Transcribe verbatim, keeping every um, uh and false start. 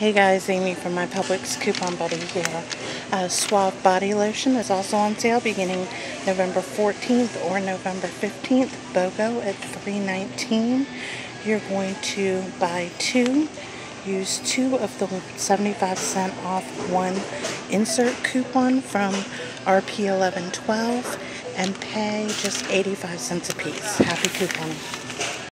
Hey guys, Amy from my Publix Coupon Buddy here. Uh, Suave Body Lotion is also on sale beginning November fourteenth or November fifteenth. BOGO at three nineteen. You're going to buy two, use two of the seventy-five cent off one insert coupon from R P eleven twelve and pay just eighty-five cents a piece. Happy couponing.